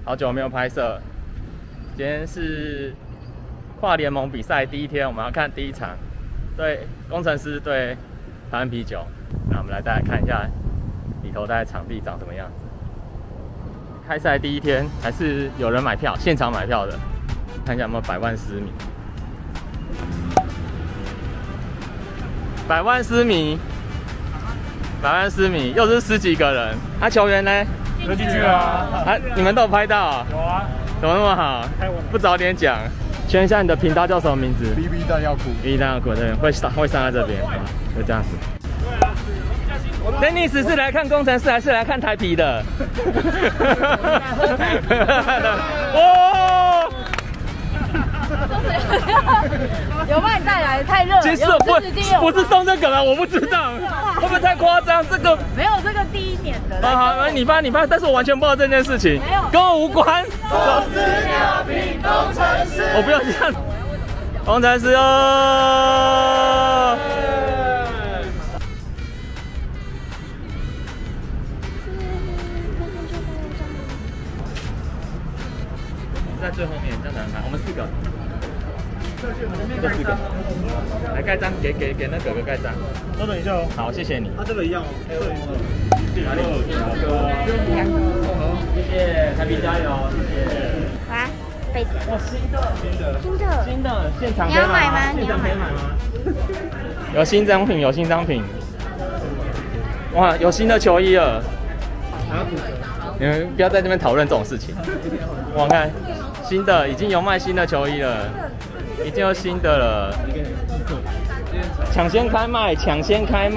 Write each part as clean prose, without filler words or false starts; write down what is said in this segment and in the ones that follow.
好久没有拍摄。今天是跨联盟比赛第一天，我们要看第一场，对工程师对台湾啤酒。那我们来大家看一下里头大概场地长什么样子。开赛第一天还是有人买票，现场买票的，看一下有没有百万私迷。百万私迷，又是10几个人。球员呢？ 都进去了。 你们都有拍到？ 有啊。 怎么那么好？不早点讲。确认一下你的频道叫什么名字 ？BB 弹药库。 BB 弹药库这边会上在这边，就这样子。Dennis 是来看工程师还是来看台啤的？哇！ 有帮你带来，太热了。 其实不是送这个了，我不知道，会不会太夸张？这个没有这个第一年的。 好，你发，但是我完全不知道这件事情，跟我无关。 做资料品工程师， 我不要这样，工程师哦。在最后面，这样才能看。我们4个。这4个，来盖章，给那哥哥盖章。 稍等一下哦。 好，谢谢你。 这个一样哦。 哪里？谢谢，台啤加油，谢谢。 来，杯子。 哇，新的，现场你要买吗？ 现场可以买吗？有新商品，哇，有新的球衣了。你们不要在这边讨论这种事情。我看新的已经有卖新的球衣了。已经有新的了，抢先开卖！这样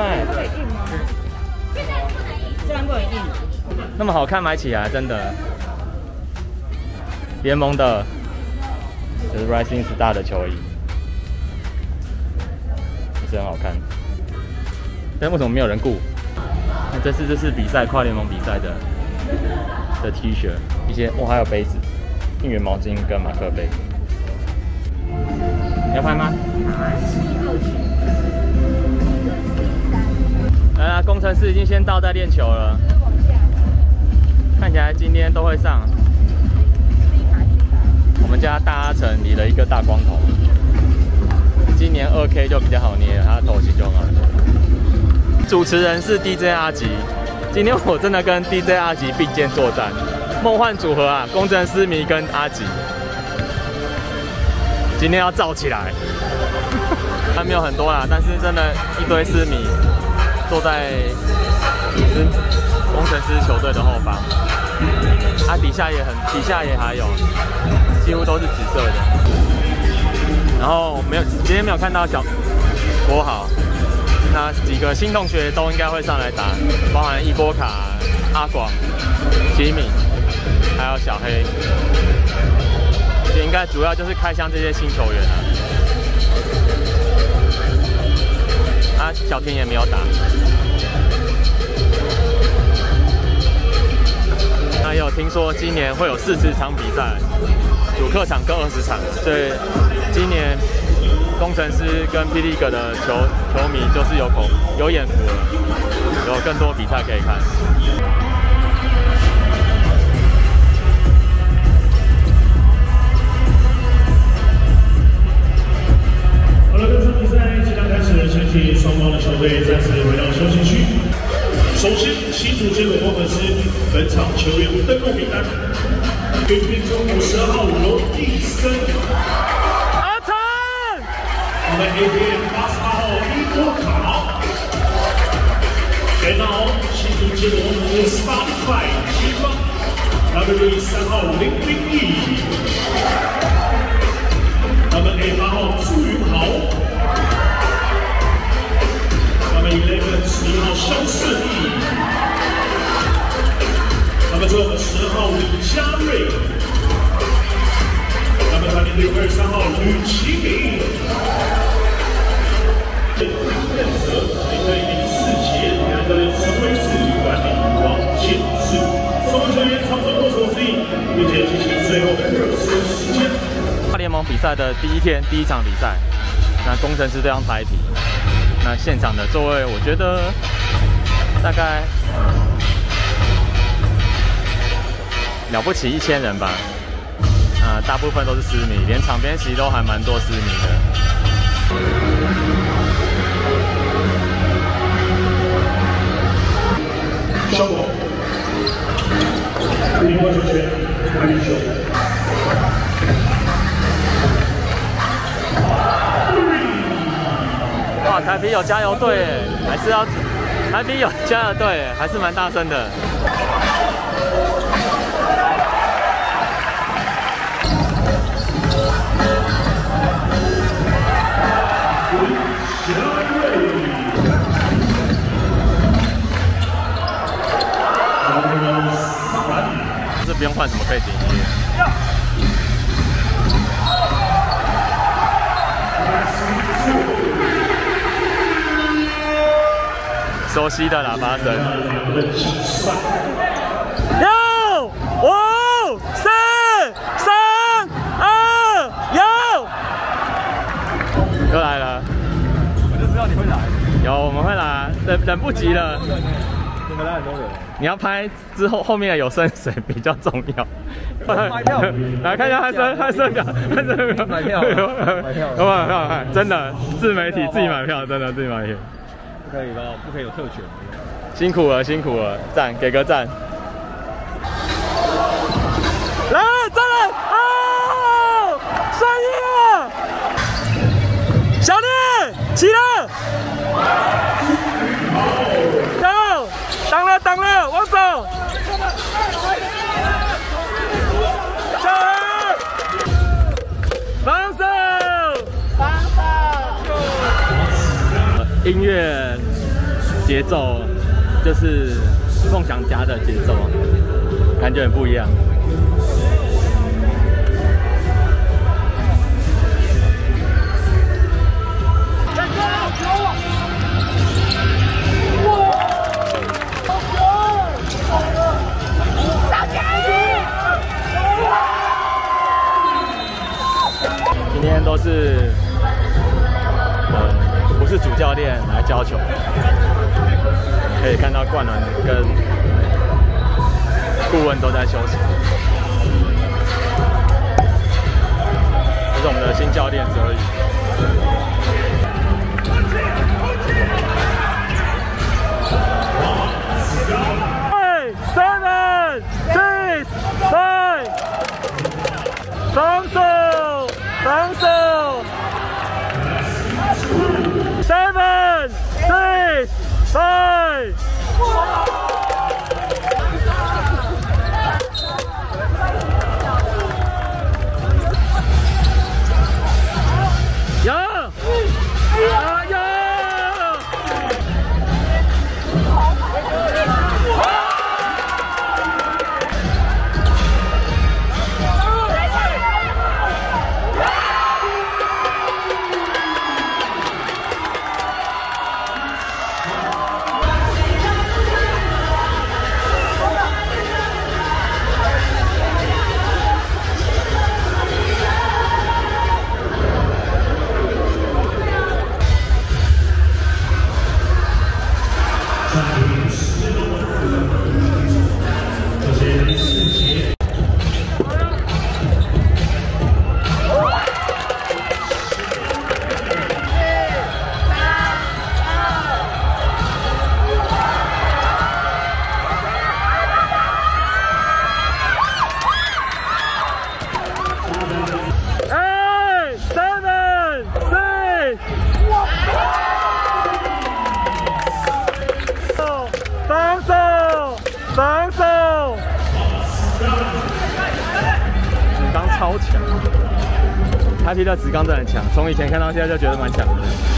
不能印。那么好看，买起来真的。联盟的，这是 Rising Star 的球衣，也是很好看。但为什么没有人顾？那这是比赛跨联盟比赛的 T 恤，一些还有杯子、应援毛巾跟马克杯。你要拍吗？来啦，工程师已经先到在练球了，看起来今天都会上。我们家大阿成理了一个大光头，今年2K 就比较好捏了，他的头型就很好捏。主持人是 DJ 阿吉，今天我真的跟 DJ 阿吉并肩作战，梦幻组合啊，工程师迷跟阿吉。今天要燥起来，还没有很多啦，但是真的一堆私迷坐在工程师球队的后方，底下也还有，几乎都是紫色的。然后今天没有看到国豪，那几个新同学都应该会上来打，包含伊波卡、阿广、吉米，还有小黑。应该主要就是开箱这些新球员啊，小田也没有打。那也有听说今年会有40场比赛，主客场各20场，所以今年工程师跟霹雳哥的球迷就是有眼福了，有更多比赛可以看。 双方的球队暂时回到休息区。首先，新竹结果工程师本场球员登录名单：对面中午12号罗义森， 阿成， 我们 APM 88号伊波卡，前到新竹结果工程师Spotify7方 W3号001，我们 A8号朱云豪。11号肖顺义，那么最后10号李佳瑞，那么团队队23号吕其明，认责领队第4节，两个人成为自律管理王建志，双方球员操作过程之一，并且进行最后的热身时间。 跨联盟比赛的第一天，第一场比赛，那工程师对上台啤。那现场的座位，我觉得大概了不起1000人吧，大部分都是私迷，连场边席都还蛮多私迷的。 效果，另外球权，还有球。 哇，台啤有加油队耶，还是要台啤有加油队耶，还是蛮大声的。这不用换什么背景音乐。熟悉的喇叭声。6、5、4、3、2，又来了。我就知道你会来。有，我们会来，等不及了。你们来很多人。你要拍之后，后面的有声谁比较重要？买票，来看一下汉声表，买票，买票，真的，自媒体自己买票，真的自己买票。不可以吧？不可以有特权。辛苦了，辛苦了，赞，给个赞。来，再来！哦，顺利了！小烈起了！走，挡了，往走！下来！防守！音乐节奏就是梦想家的节奏，感觉很不一样。今天都是不是主教练来教球，可以看到冠伦跟顾问都在休息。这是我们的新教练泽宇。7、6、5，防守！7、6、5。防守！子刚超强，台啤的子刚真的很强，从以前看到现在就觉得蛮强的。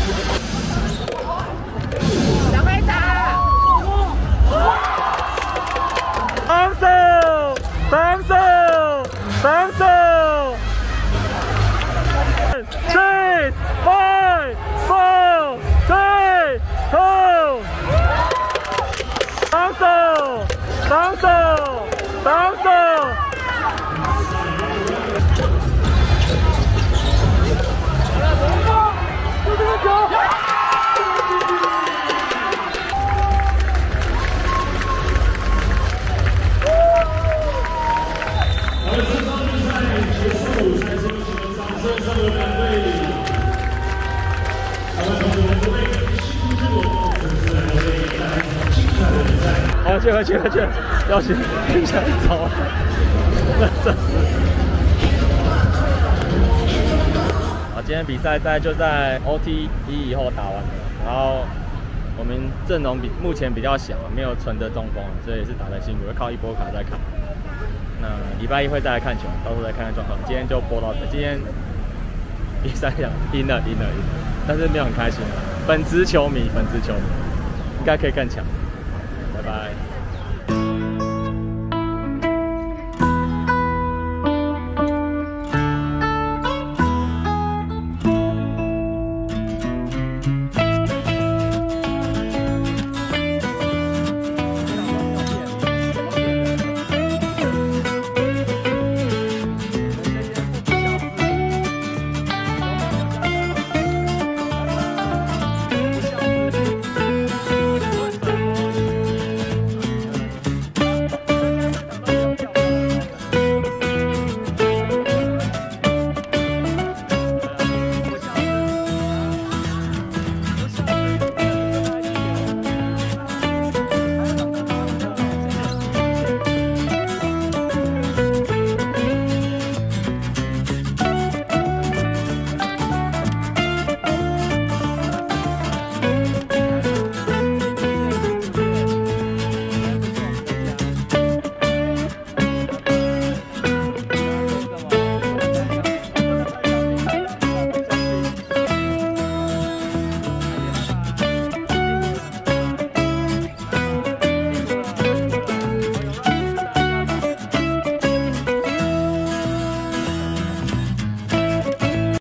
小飞打！ 防守！防守！防守！3、5、4、3、2。防守！防守！防守！就这个球！ 上有2位台湾同学们准备幸福之路，这次来为大家精彩的比赛。 回去，要去想走。今天比赛就在 OT1以后打完了，然后我们阵容目前比较小，没有纯的中锋，所以也是打得辛苦，要靠一波卡在卡。那礼拜一会再来看球，到时候再看看状况。今天就播到这，今天比赛赢了，但是没有很开心。本职球迷应该可以更强。拜拜。